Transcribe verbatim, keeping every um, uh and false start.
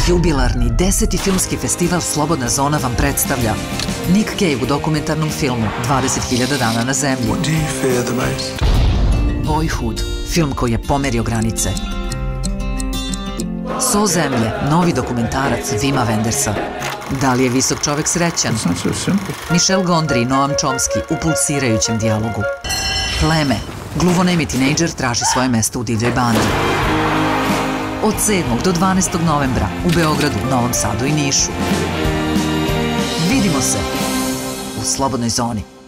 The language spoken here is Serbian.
Jubilarni deseti filmski festival Slobodna zona vam predstavlja Nick Cave u dokumentarnom filmu dvadeset hiljada dana na zemlji. Boyhood, film koji je pomerio granice. So zemlje, novi dokumentarac Vima Wendersa. Da li je visok čovek srećan? Michel Gondry i Noam Chomsky u pulsirajućem dijalogu. Pleme, gluvonemi tinejdžer traži svoje mesto u divljoj bandi. Od sedmog do dvanaestog novembra u Beogradu, Novom Sadu i Nišu. Vidimo se u Slobodnoj zoni.